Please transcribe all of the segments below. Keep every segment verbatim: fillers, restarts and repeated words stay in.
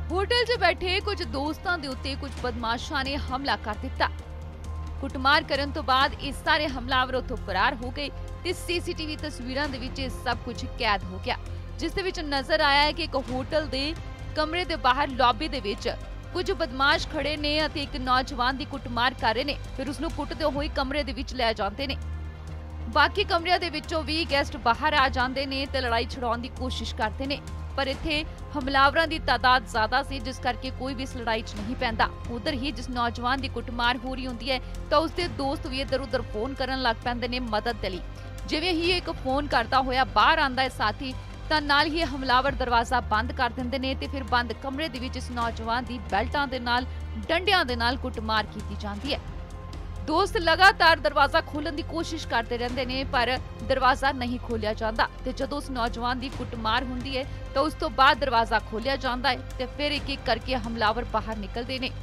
Hotel 'च बैठे कुछ दोस्तां दे उत्ते कुछ बदमाशां ने हमला कर दिता। कुटमार करन तो बाद इस सारे हमलावर उत्थों फरार हो गए ते सीसीटीवी तस्वीरां दे विच सब कुछ कैद हो गया, जिस दे विच नजर आया है कि एक होटल दे कमरे दे बाहर लॉबी दे विच कुछ बदमाश खड़े ने अते एक नौजवान दी कुटमार कर रहे ने, फिर उसनूं कुटदे होए कमरे दे विच ले जांदे ने। बाकी कमरिਆਂ ਦੇ ਵਿੱਚੋਂ ਵੀ ਗੈਸਟ ਬਾਹਰ ਆ ਜਾਂਦੇ ਨੇ ਤੇ ਲੜਾਈ ਛਡਾਉਣ ਦੀ ਕੋਸ਼ਿਸ਼ ਕਰਦੇ ਨੇ, पर इत्थे हमलावरां दी तादाद ज्यादा सी, जिस करके कोई भी इस लड़ाई च नहीं पैंदा। उधर ही जिस नौजवान दी कुटमार हो रही हुंदी है तो उसके दोस्त भी इधर उधर फोन करन लग पैंदे ने मदद दे लई। जिवें ही एक फोन करता होया बाहर आंदा है साथी तां नाल ही हमलावर दरवाजा बंद कर दिंदे ने ते फिर बंद कमरे दे विच इस नौजवान दी बेल्टां दे नाल डंडियां दे नाल कुटमार कीती जांदी है। दोस्त लगातार दरवाजा खोलण दी कोशिश करते रहंदे ने पर दरवाजा नहीं खोलिया जांदा ते जदों उस नौजवान दी कुटमार हुंदी है तो उस तो बाद दरवाजा खोलिया जांदा है ते फिर एक एक करके हमलावर बाहर निकलदे ने।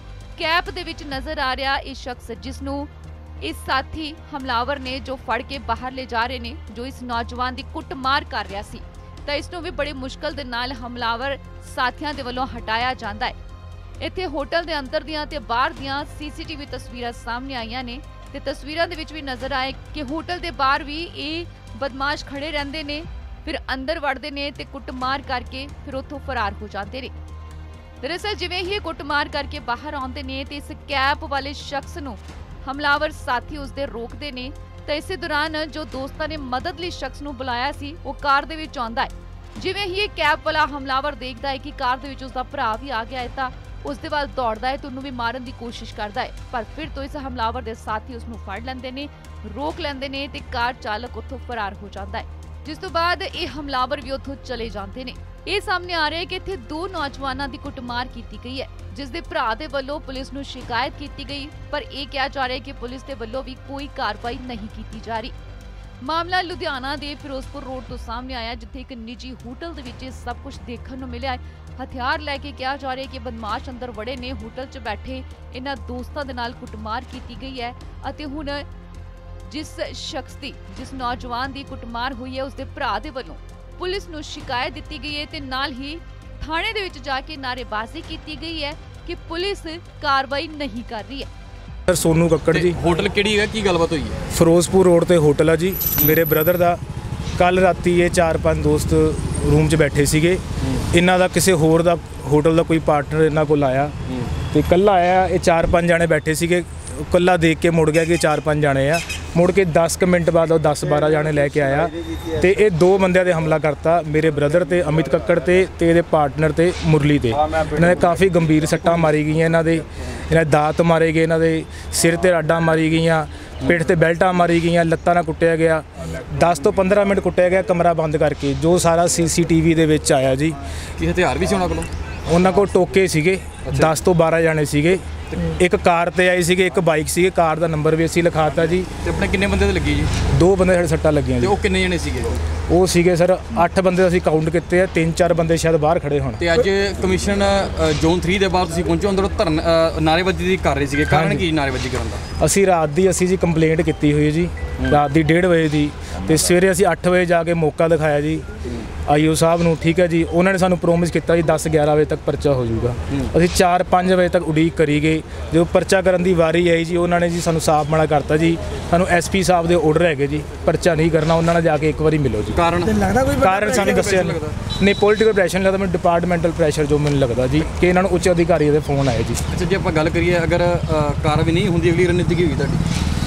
कैप दे विच नजर आ रहा इस शख्स जिसनूं इस साथी हमलावर ने जो फड़ के बाहर ले जा रहे ने, जो इस नौजवान दी कुटमार कर रहा सी, तां इसनूं भी बड़ी मुश्किल दे नाल हमलावर साथियां दे वल्लों हटाया जांदा है। इत्थे होटल दे अंदर दियां ते बाहर दियां सीसीटीवी तस्वीरां सामने आईयां ने ते तस्वीरां दे विच भी नजर आए कि होटल दे बाहर भी ये बदमाश खड़े रहंदे ने, फिर अंदर वड़दे ने ते कुटमार करके फिर उत्थों फरार हो जाते ने। दरअसल जिवें ही कुटमार करके बाहर आउंदे ने ते इस कैप वाले शख्स नूं हमलावर साथी उसदे रोकदे ने ते इस दौरान जो दोस्तां ने मदद लई शख्स नूं बुलाया सी वो कार दे विच आउंदा है। जिवें ही ये कैप वाला हमलावर देखदा है कि कार दे विच उसदा भरा भी आ गया है तां उसदे वाल दौड़दा है तो उन्होंने भी मारन की कोशिश करता है, पर फिर तो इस हमलावर दे साथी उसनूं फड़ लैंदे ने, रोक लैंदे ने ते कार चालक उत्थों फरार हो जाता है, जिस तो बाद ये हमलावर भी उत्थों चले जाते ने। ये सामने आ रहा है कि इत्थे दो नौजवानों की कुटमार की गई है, जिस दे भरा दे वल्लों पुलिस नूं शिकायत की गई, पर यह कहा जा रहा है कि पुलिस दे वल्लों भी कोई कार्रवाई नहीं की जा रही। मामला लुधियाना दे फिरोजपुर रोड तो सामने आया, जिथे एक निजी होटल दे विच सब कुछ देखने को मिला है। हथियार लैके कहा जा रहा है कि बदमाश अंदर वड़े ने, होटल च बैठे इन्हां दोस्तां दे नाल कुटमार की गई है अते हुण जिस शख्स दी जिस नौजवान दी कुटमार हुई है उसदे भरा दे वल्लों पुलिस नूं शिकायत दित्ती गई है ते नाल ही थाणे दे विच जाके नारेबाजी की गई है कि पुलिस कार्रवाई नहीं कर रही है। सर सोनू कक्कड़ जी, होटल किहड़ी है, की गलबात हुई है? फिरोजपुर रोड ते होटल है जी मेरे ब्रदर दा। कल राती ये चार पांच दोस्त रूम च बैठे सीगे, इन्हां दा किसी होर दा होटल दा कोई पार्टनर इन्हां कोल आया ते कल्ला आया, ये चार पांच जाने बैठे सीगे, कल्ला देख के मुड़ गया कि चार पांच जाने आ, मुड़ के दस क मिनट बाद वो दस बारह जाने लैके आया ते ये दो बंदियां दे हमला करता, मेरे ब्रदर ते अमित कक्कड़ ते ते इहदे पार्टनर ते मुरली ते। इन्हां दे काफ़ी गंभीर सट्टां मारी गई, इन्हां दे इन्हां दे दात मारे गए, इन्हां दे सिर ते राडां मारी गईयां, पिठ ते बेल्टां मारी गईयां, लत्तां नाल कुੱਟਿਆ ਗਿਆ। दस तो पंद्रह मिनट कुੱਟਿਆ ਗਿਆ कमरा बंद करके, जो सारा सी सी टी वी दे विच आया जी। ਕੀ ਹਥਿਆਰ ਵੀ ਸੀ ਉਹਨਾਂ ਕੋਲ? ਉਹਨਾਂ ਕੋਲ ਟੋਕੇ ਸੀਗੇ, दस तो बारह जाने ਸੀਗੇ, एक कार ते आई ਸੀਗੇ, एक बाइक ਸੀਗੇ, कार ਦਾ ਨੰਬਰ ਵੀ ਅਸੀਂ ਲਿਖਾਤਾ ਜੀ। ਤੇ ਆਪਣੇ ਕਿੰਨੇ ਬੰਦੇ ਤੇ ਲੱਗੀ ਜੀ? ਦੋ ਬੰਦੇ ਸਾਡੇ ਸੱਟਾਂ ਲੱਗੀਆਂ ਜੀ। ਤੇ ਉਹ ਕਿੰਨੇ ਜਣੇ ਸੀਗੇ? ਉਹ ਸੀਗੇ ਸਰ ਅੱਠ ਬੰਦੇ ਅਸੀਂ ਕਾਊਂਟ ਕੀਤੇ ਆ, ਤਿੰਨ ਚਾਰ ਬੰਦੇ ਸ਼ਾਇਦ ਬਾਹਰ ਖੜੇ ਹੋਣ। ਤੇ ਅੱਜ ਕਮਿਸ਼ਨ ਜ਼ੋਨ तीन ਦੇ ਬਾਅਦ ਤੁਸੀਂ ਪਹੁੰਚੋ, ਅੰਦਰ ਧਰਨ ਨਾਰੇਬਾਜ਼ੀ ਦੀ ਕਰ ਰਹੇ ਸੀਗੇ, ਕਾਰਨ ਕੀ ਨਾਰੇਬਾਜ਼ੀ ਕਰਨ ਦਾ? ਅਸੀਂ ਰਾਤ ਦੀ ਅਸੀਂ ਜੀ ਕੰਪਲੇਂਟ ਕੀਤੀ ਹੋਈ ਜੀ, ਰਾਤ ਦੀ डेढ़ ਵਜੇ ਦੀ, ਤੇ ਸਵੇਰੇ ਅਸੀਂ ਅੱਠ ਵਜੇ ਜਾ ਕੇ ਮੌਕਾ ਦਿਖਾਇਆ ਜੀ ਆਈਓ ਸਾਹਿਬ ਨੂੰ, ਠੀਕ ਹੈ ਜੀ। ਉਹਨਾਂ ਨੇ ਸਾਨੂੰ ਪ੍ਰੋਮਿਸ ਕੀਤਾ ਜੀ ਦਸ ਗਿਆਰਾਂ ਵਜੇ ਤੱਕ ਪਰਚਾ ਹੋ ਜਾਊਗਾ। ਅਸੀਂ ਚਾਰ ਪੰਜ ਵਜੇ ਤੱਕ ਉਡੀਕ ਕਰੀ ਗਏ, ਜਦੋਂ ਪਰਚਾ ਕਰਨ ਦੀ ਵਾਰੀ ਆਈ ਜੀ ਉਹਨਾਂ ਨੇ ਜੀ ਸਾਨੂੰ ਸਾਫ਼ ਮਨਾ ਕਰਤਾ ਜੀ, ਸਾਨੂੰ ਐਸ ਪੀ ਸਾਹਿਬ ਦੇ ਆਰਡਰ ਹੈਗੇ ਜੀ ਪਰਚਾ ਨਹੀਂ ਕਰਨਾ, ਉਹਨਾਂ ਨਾਲ ਜਾ ਕੇ ਇੱਕ ਵਾਰੀ ਮਿਲੋ ਜੀ। ਕਾਰਨ ਕਾਰਨ ਸਾਨੂੰ ਦੱਸਿਆ ਨਹੀਂ, ਪੋਲੀਟੀਕਲ ਪ੍ਰੈਸ਼ਰ ਲੱਗਦਾ ਮੈਨੂੰ, ਡਿਪਾਰਟਮੈਂਟਲ ਪ੍ਰੈਸ਼ਰ ਜੋ ਮੈਨੂੰ ਲੱਗਦਾ ਜੀ ਕਿ ਇਹਨਾਂ ਨੂੰ ਉੱਚ ਅਧਿਕਾਰੀ ਦੇ ਫੋਨ ਆਏ ਜੀ। ਅੱਛਾ, ਜੇ ਆਪਾਂ ਗੱਲ ਕਰੀਏ ਅਗਰ ਕਾਰਵਾਈ ਨਹੀਂ ਹੁੰਦੀ ਅਗਲੀ ਰਣਨੀਤੀ ਕੀ ਹੋਈ ਤੁਹਾਡੀ?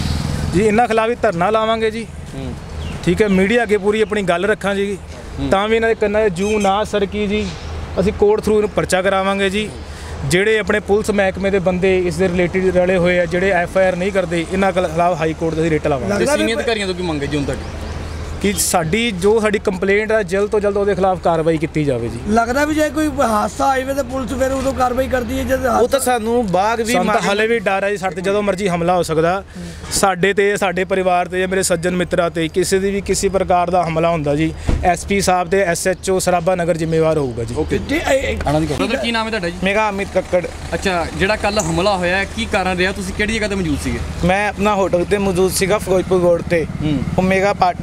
ਜੀ ਇਹਨਾਂ ਖਿਲਾਫ ਹੀ ਧਰਨਾ ਲਾਵਾਂਗੇ ਜੀ, ਠੀਕ ਹੈ। ਮੀਡੀਆ ਅੱਗੇ ਪੂਰੀ ਆਪਣੀ ਗੱਲ ਰੱਖਾਂ ਜੀ, ਤਾਂ ਵੀ ਇਹਨਾਂ ਦੇ ਕੰਨਾਂ 'ਚ ਜੂ ਨਾ ਸਰਕੀ ਜੀ, ਅਸੀਂ ਕੋਰਟ ਥਰੂ ਇਹਨੂੰ ਪਰਚਾ ਕਰਾਵਾਂਗੇ ਜੀ। ਜਿਹੜੇ ਆਪਣੇ ਪੁਲਿਸ ਮਹਿਕਮੇ ਦੇ ਬੰਦੇ ਇਸ ਦੇ ਰਿਲੇਟਿਡ ਰਲੇ ਹੋਏ ਆ, ਜਿਹੜੇ ਐਫ ਆਈ ਆਰ ਨਹੀਂ ਕਰਦੇ, ਇਹਨਾਂ ਖਿਲਾਫ ਹਾਈ ਕੋਰਟ ਦੇ ਰਿਟ ਲਾਵਾਂਗੇ। ਸੀਨੀਅਰ ਅਧਿਕਾਰੀਆਂ ਤੋਂ ਕੀ ਮੰਗੇ ਜੀ ਹੁਣ ਤੱਕ? ਕਿ ਸਾਡੀ ਜੋ ਸਾਡੀ ਕੰਪਲੇਂਟ ਹੈ ਜਲਦ ਤੋਂ ਜਲਦ ਉਹਦੇ ਖਿਲਾਫ ਕਾਰਵਾਈ ਕੀਤੀ ਜਾਵੇ ਜੀ। ਲੱਗਦਾ ਵੀ ਜੇ ਕੋਈ ਹਾਦਸਾ ਆਵੇ ਤਾਂ ਪੁਲਿਸ ਫਿਰ ਉਦੋਂ ਕਾਰਵਾਈ ਕਰਦੀ ਹੈ, ਜਦ ਉਹ ਤਾਂ ਸਾਨੂੰ ਬਾਗ ਵੀ ਹਾਲੇ ਵੀ ਡਰ ਹੈ ਜੀ, ਸਾਡੇ ਜਦੋਂ ਮਰਜ਼ੀ ਹਮਲਾ ਹੋ ਸਕਦਾ, ਸਾਡੇ ਤੇ ਸਾਡੇ ਪਰਿਵਾਰ ਤੇ ਮੇਰੇ ਸੱਜਣ ਮਿੱਤਰਾਂ ਤੇ ਕਿਸੇ ਦੀ ਵੀ ਕਿਸੇ ਪ੍ਰਕਾਰ ਦਾ ਹਮਲਾ ਹੁੰਦਾ ਜੀ, ਐਸ ਪੀ ਸਾਹਿਬ ਤੇ S H O Sarabha Nagar ਜ਼ਿੰਮੇਵਾਰ ਹੋਊਗਾ ਜੀ। ਓਕੇ, ਬ੍ਰਦਰ ਕੀ ਨਾਮ ਹੈ ਤੁਹਾਡਾ ਜੀ? ਮੇਰਾ ਅਮਿਤ ਕੱਕੜ। ਅੱਛਾ, ਜਿਹੜਾ ਕੱਲ ਹਮਲਾ ਹੋਇਆ ਕੀ ਕਾਰਨ ਰਿਹਾ, ਤੁਸੀਂ ਕਿਹੜੀ ਜਗ੍ਹਾ ਤੇ ਮੌਜੂਦ ਸੀਗੇ? ਮੈਂ ਆਪਣਾ ਹੋਟਲ ਤੇ ਮੌਜੂਦ ਸੀਗਾ ਫਿਰੋਜ਼ਪੁਰ ਰੋਡ ਤੇ, ਉਹ ਮੇਰਾ ਪਾਰਟਨਰ ਸੀਗਾ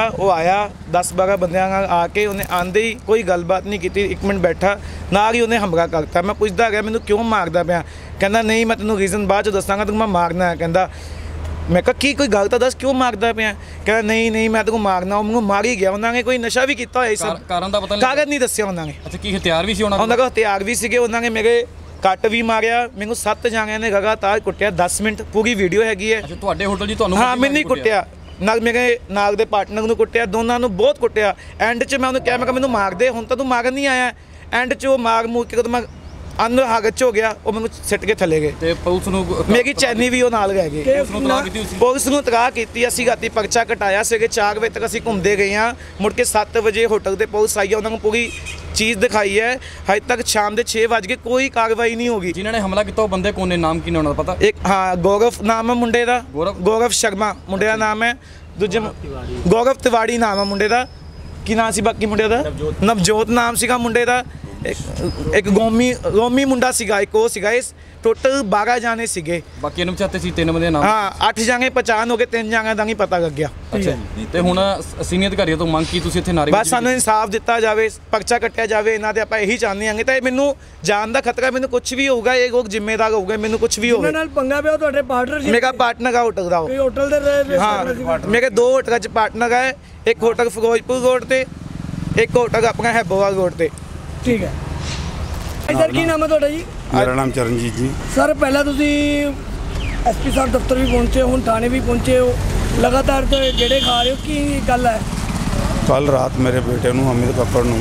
ਉਹ ਆਇਆ ਦਸ ਬਾਰਾਂ ਬੰਦਿਆਂ ਨਾਲ ਆ ਕੇ ਉਹਨੇ ਆਂਦੇ ਹੀ ਕੋਈ ਗੱਲਬਾਤ ਨਹੀਂ ਕੀਤੀ, ਇੱਕ ਮਿੰਟ ਬੈਠਾ ਨਾਲ ਹੀ ਉਹਨੇ ਹਮਲਾ ਕਰਤਾ। ਮੈਂ ਪੁੱਛਦਾ ਗਿਆ ਮੈਨੂੰ ਕਿਉਂ ਮਾਰਦਾ ਪਿਆ, ਕਹਿੰਦਾ ਨਹੀਂ ਮੈਂ ਤੈਨੂੰ ਰੀਜ਼ਨ ਬਾਅਦ 'ਚ ਦੱਸਾਂਗਾ, ਤੈਨੂੰ ਮੈਂ ਮਾਰਨਾ ਹੈ। ਕਹਿੰਦਾ ਮੈਂ ਕਿਹਾ ਕੀ ਕੋਈ ਗੱਲ ਤਾਂ ਦੱਸ ਕਿਉਂ ਮਾਰਦਾ ਪਿਆ, ਕਹਿੰਦਾ ਨਹੀਂ ਨਹੀਂ ਮੈਂ ਤੈਨੂੰ ਮਾਰਨਾ। ਉਹ ਮੈਨੂੰ ਮਾਰ ਹੀ ਗਿਆ। ਉਹਨਾਂ ਨੇ ਕੋਈ ਨਸ਼ਾ ਵੀ ਕੀਤਾ ਹੋਇਆ ਸਭ, ਕਾਰਨ ਦਾ ਪਤਾ ਨਹੀਂ, ਕਾਗਜ਼ ਨਹੀਂ ਦੱਸਿਆ ਉਹਨਾਂ ਨੇ। ਅੱਛਾ ਕੀ ਹਥਿਆਰ ਵੀ ਸੀ ਉਹਨਾਂ ਕੋਲ? ਉਹਨਾਂ ਕੋਲ ਹਥਿਆਰ ਵੀ ਸੀਗੇ। ਉਹਨਾਂ ਨੇ ਮੇਰੇ ਕੱਟ ਵੀ ਮਾਰਿਆ, ਮੈਨੂੰ ਸੱਤ ਜਾਣਿਆਂ ਨੇ ਲਗਾਤਾਰ ਕੁੱਟਿਆ ਦਸ ਮਿੰਟ, ਪੂਰੀ ਵੀਡੀਓ ਹੈਗੀ ਹੈ। ਅੱਛਾ ਤੁਹਾਡੇ ਹੋਟਲ ਜੀ ਤੁਹਾਨੂੰ? ਹਾਂ ਮੈਨੂੰ ਹੀ ਕੁੱਟਿਆ, ਨਾਲ ਮੇਰੇ ਨਾਲ ਦੇ ਪਾਰਟਨਰ ਨੂੰ ਕੁੱਟਿਆ, ਦੋਨਾਂ ਨੂੰ ਬਹੁਤ ਕੁੱਟਿਆ। ਐਂਡ 'ਚ ਮੈਂ ਉਹਨੂੰ ਕਿਹਾ ਮੈਂ ਕਿਹਾ ਮੈਨੂੰ ਮਾਰ ਦੇ, ਹੁਣ ਤਾਂ ਤੂੰ ਮਾਰਨ ਨਹੀਂ ਆਇਆ। ਐਂਡ 'ਚ ਉਹ ਮਾਰ ਮੂਰ ਕੇ ਜਦੋਂ ਮੈਂ ਅੰਦਰ ਹਾਗਤ 'ਚ ਹੋ ਗਿਆ ਉਹ ਮੈਨੂੰ ਸਿੱਟ ਕੇ ਥੱਲੇ ਗਏ। ਤੇ ਪੁਲਿਸ ਨੂੰ ਮੇਰੀ ਚੈਨੀ ਵੀ ਉਹ ਨਾਲ ਲੈ ਗਏ। ਪੁਲਿਸ ਨੂੰ ਤਲਾਕ ਕੀਤੀ? ਪੁਲਿਸ ਨੂੰ ਤਲਾਕ ਕੀਤੀ। ਅਸੀਂ ਰਾਤੀ ਪਰਚਾ ਕਟਾਇਆ ਸੀਗੇ, ਚਾਰ ਵਜੇ ਤੱਕ ਅਸੀਂ ਘੁੰਮਦੇ ਗਏ ਹਾਂ। ਮੁੜ ਕੇ ਸੱਤ ਵਜੇ ਹੋਟਲ ਤੇ ਪੁਲਿਸ ਆਈ ਹੈ, ਉਹਨਾਂ ਨੂੰ ਪੂਰੀ ਚੀਜ਼ ਦਿਖਾਈ ਹੈ। ਹਜੇ ਤੱਕ ਸ਼ਾਮ ਦੇ ਛੇ ਵੱਜ ਗਏ, ਕੋਈ ਕਾਰਵਾਈ ਨਹੀਂ ਹੋਗੀ। ਜਿਨ੍ਹਾਂ ਨੇ ਹਮਲਾ ਕੀਤਾ ਉਹ ਬੰਦੇ ਕੌਣ ਨੇ, ਨਾਮ ਕੀ ਨੇ ਉਹਨਾਂ ਦਾ ਪਤਾ? ਇੱਕ ਹਾਂ ਗੌਰਵ ਨਾਮ ਹੈ ਮੁੰਡੇ ਦਾ, ਗੌਰਵ? ਗੌਰਵ ਸ਼ਰਮਾ ਮੁੰਡੇ ਦਾ ਨਾਮ ਹੈ। ਦੂਜੇ ਗੌਰਵ ਤਿਵਾੜੀ ਨਾਮ ਹੈ ਮੁੰਡੇ ਦਾ। ਕੀ ਨਾਮ ਸੀ ਬਾਕੀ ਮੁੰਡੇ ਦਾ? ਨਵਜੋਤ ਨਾਮ ਸੀਗਾ ਮੁੰਡੇ ਦਾ। ਇੱਕ ਇੱਕ ਗੋਮੀ ਗੋਮੀ ਮੁੰਡਾ ਸੀਗਾ, ਇੱਕ ਉਹ ਸੀਗਾ। ਇਸ ਟੋਟਲ ਬਾਰਾਂ ਜਾਣੇ ਸੀਗੇ। ਬਾਕੀ ਇਹਨੂੰ ਚਾਹਤੇ ਸੀ ਤਿੰਨ ਬੰਦੇ ਨਾਮ? ਹਾਂ ਅੱਠ ਜਾਣੇ ਪਛਾਣ ਹੋ ਗਏ, ਤਿੰਨ ਜਾਣਿਆਂ ਦਾ ਨਹੀਂ ਪਤਾ ਲੱਗਿਆ। ਅੱਛਾ ਜੀ। ਤੇ ਹੁਣ ਸੀਨੀਅਰ ਅਧਿਕਾਰੀਆਂ ਤੋਂ ਮੰਗ ਕੀ ਤੁਸੀਂ ਇੱਥੇ ਨਾਅਰੇਬਾਜ਼ੀ? ਬਸ ਸਾਨੂੰ ਇਨਸਾਫ ਦਿੱਤਾ ਜਾਵੇ, ਪਰਚਾ ਕੱਟਿਆ ਜਾਵੇ ਇਹਨਾਂ ਤੇ। ਆਪਾਂ ਇਹੀ ਚਾਹੁੰਦੇ ਹਾਂਗੇ। ਤਾਂ ਮੈਨੂੰ ਜਾਨ ਦਾ ਖਤਰਾ, ਮੈਨੂੰ ਕੁਝ ਵੀ ਹੋਊਗਾ ਇਹ ਲੋਕ ਜ਼ਿੰਮੇਵਾਰ ਹੋਊਗੇ, ਮੈਨੂੰ ਕੁਝ ਵੀ ਹੋਵੇ। ਇਹਨਾਂ ਨਾਲ ਪੰਗਾ ਪਿਆ ਤੁਹਾਡੇ ਪਾਰਟਨਰ ਸੀ? ਮੇਰਾ ਪਾਰਟਨਰ ਆ ਹੋਟਲ ਦਾ। ਉਹ ਹੋਟਲ ਦੇ ਹਾਂ ਮੇਰੇ ਦੋ ਹੋਟਲਾਂ 'ਚ ਪਾਰਟਨਰ ਹੈ, ਇੱਕ ਹੋਟਲ ਫਿਰੋਜ਼ਪੁਰ ਰੋਡ ਤੇ, ਇੱਕ ਹੋਟਲ ਆਪਣਾ ਹੈਬੋਵਾਲ ਰੋਡ ਤੇ। ਠੀਕ ਹੈ ਸਰ, ਕੀ ਨਾਮ ਹੈ ਤੁਹਾਡਾ ਜੀ? ਮੇਰਾ ਨਾਮ ਚਰਨਜੀਤ ਜੀ। ਸਰ ਪਹਿਲਾਂ ਤੁਸੀਂ ਐਸਪੀ ਸਾਹਿਬ ਦਫ਼ਤਰ ਵੀ ਪਹੁੰਚੇ, ਹੁਣ ਥਾਣੇ ਵੀ ਪਹੁੰਚੇ ਹੋ, ਲਗਾਤਾਰ ਤੇ ਜਿਹੜੇ ਖਾ ਰਹੇ ਹੋ, ਕੀ ਗੱਲ ਹੈ? ਕੱਲ ਰਾਤ ਮੇਰੇ ਬੇਟੇ ਨੂੰ ਅਮਿਤ ਕੱਕੜ ਨੂੰ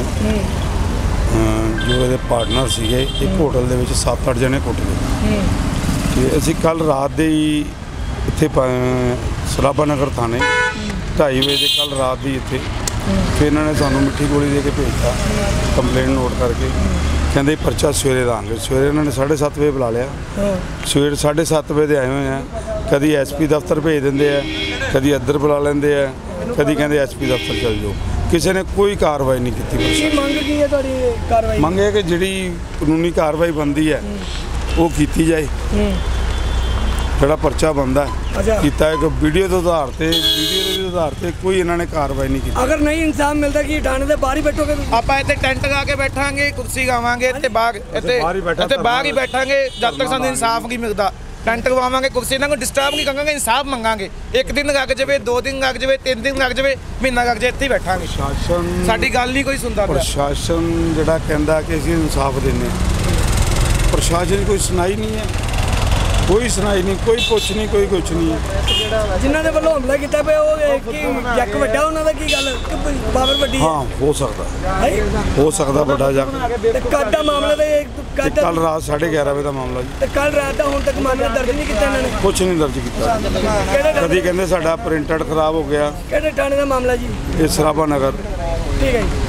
ਜੋ ਇਹਦੇ ਪਾਰਟਨਰ ਸੀਗੇ ਇੱਕ ਹੋਟਲ ਦੇ ਵਿੱਚ ਸੱਤ ਅੱਠ ਜਣੇ ਕੁੱਟ ਗਏ। ਤੇ ਅਸੀਂ ਕੱਲ ਰਾਤ ਦੇ ਹੀ ਇੱਥੇ ਸਰਾਭਾ ਨਗਰ ਥਾਣੇ ਢਾਈ ਵਜੇ ਦੇ ਕੱਲ ਰਾਤ ਦੀ ਇੱਥੇ ਫਿਰ ਇਹਨਾਂ ਨੇ ਸਾਨੂੰ ਮਿੱਠੀ ਗੋਲੀ ਦੇ ਕੇ ਭੇਜਤਾ, ਕੰਪਲੇਂਟ ਨੋਟ ਕਰਕੇ। ਕਹਿੰਦੇ ਪਰਚਾ ਸਵੇਰੇ ਦਾਂਗੇ। ਸਵੇਰੇ ਇਹਨਾਂ ਨੇ ਸਾਢੇ ਸੱਤ ਵਜੇ ਬੁਲਾ ਲਿਆ। ਸਵੇਰ ਸਾਢੇ ਸੱਤ ਵਜੇ ਦੇ ਆਏ ਹੋਏ ਆ। ਕਦੀ ਐਸਪੀ ਦਫ਼ਤਰ ਭੇਜ ਦਿੰਦੇ ਆ, ਕਦੀ ਇੱਧਰ ਬੁਲਾ ਲੈਂਦੇ ਆ, ਕਦੀ ਕਹਿੰਦੇ ਐਸਪੀ ਦਫ਼ਤਰ ਚੱਲ ਜਾਓ। ਕਿਸੇ ਨੇ ਕੋਈ ਕਾਰਵਾਈ ਨਹੀਂ ਕੀਤੀ। ਕੀ ਮੰਗ ਕੀ ਹੈ ਤੁਹਾਡੀ ਕਾਰਵਾਈ? ਮੰਗ ਹੈ ਕਿ ਜਿਹੜੀ ਕਾਨੂੰਨੀ ਕਾਰਵਾਈ ਬਣਦੀ ਹੈ ਉਹ ਕੀਤੀ ਜਾਏ। ਜਿਹੜਾ ਪਰਚਾ ਬਣਦਾ ਕੀਤਾ ਇੱਕ ਵੀਡੀਓ ਦੇ ਆਧਾਰ ਤੇ, ਵੀਡੀਓ ਦੇ ਆਧਾਰ ਤੇ ਕੋਈ ਇਹਨਾਂ ਨੇ ਕਾਰਵਾਈ ਨਹੀਂ ਕੀਤੀ। ਅਗਰ ਨਹੀਂ ਇਨਸਾਫ ਮਿਲਦਾ ਕਿ ਥਾਣੇ ਦੇ ਬਾਹਰ ਹੀ ਬੈਠੋਗੇ? ਆਪਾਂ ਇੱਥੇ ਟੈਂਟ ਲਾ ਕੇ ਬੈਠਾਂਗੇ, ਕੁਰਸੀ ਗਾਵਾਂਗੇ ਇੱਥੇ ਬਾਹਰ, ਇੱਥੇ ਇੱਥੇ ਬਾਹਰ ਹੀ ਬੈਠਾਂਗੇ ਜਦ ਤੱਕ ਸਾਨੂੰ ਇਨਸਾਫ ਨਹੀਂ ਮਿਲਦਾ। ਟੈਂਟ ਲਵਾਵਾਂਗੇ, ਕੁਰਸੀ ਇਹਨਾਂ ਨੂੰ ਡਿਸਟਰਬ ਨਹੀਂ ਕਰਾਂਗੇ, ਇਨਸਾਫ ਮੰਗਾਂਗੇ। ਇੱਕ ਦਿਨ ਲੱਗ ਜਾਵੇ, ਦੋ ਦਿਨ ਲੱਗ ਜਾਵੇ, ਤਿੰਨ ਦਿਨ ਲੱਗ ਜਾਵੇ, ਮਹੀਨਾ ਲੱਗ ਜਾਵੇ, ਇੱਥੇ ਹੀ ਬੈਠਾਂਗੇ। ਪ੍ਰਸ਼ਾਸਨ ਸਾਡੀ ਗੱਲ ਨਹੀਂ ਕੋਈ ਸੁਣਦਾ। ਪ੍ਰਸ਼ਾਸਨ ਜਿਹੜਾ ਕਹਿੰਦਾ ਕਿ ਅਸੀਂ ਇਨਸਾਫ ਦਿੰਦੇ, ਪ੍ਰਸ਼ਾਸਨ ਕੋਈ ਸੁਣਾਈ ਨਹੀਂ ਹੈ, ਕੋਈ ਸੁਣਾਈ ਨਹੀਂ, ਕੋਈ ਪੁੱਛ ਨਹੀਂ, ਕੋਈ ਕੁਛ ਨਹੀਂ ਹੈ। ਜਿਨ੍ਹਾਂ ਦੇ ਵੱਲੋਂ ਹਮਲਾ ਕੀਤਾ ਪਿਆ ਉਹ ਕੀ ਜੱਕ ਵੱਡਾ, ਉਹਨਾਂ ਦਾ ਕੀ ਗੱਲ ਪਾਵਰ ਵੱਡੀ? ਹਾਂ ਹੋ ਸਕਦਾ, ਹੋ ਸਕਦਾ ਵੱਡਾ ਜੱਕ। ਕੱਦ ਦਾ ਮਾਮਲਾ ਤੇ ਕੱਲ ਰਾਤ ਸਾਢੇ ਗਿਆਰਾਂ ਵਜੇ ਦਾ ਮਾਮਲਾ ਜੀ। ਤੇ ਕੱਲ ਰਾਤ ਦਾ ਹੁਣ ਤੱਕ ਮਾਮਲਾ ਦਰਜ ਨਹੀਂ ਕੀਤਾ ਇਹਨਾਂ ਨੇ? ਕੁਛ ਨਹੀਂ ਦਰਜ ਕੀਤਾ। ਕਦੀ ਕਹਿੰਦੇ ਸਾਡਾ ਪ੍ਰਿੰਟਡ ਖਰਾਬ ਹੋ ਗਿਆ। ਕਿਹੜੇ ਥਾਣੇ ਦਾ ਮਾਮਲਾ ਜੀ? ਇਹ ਸਰਾਭਾ ਨਗਰ। ਠੀਕ ਹੈ ਜੀ।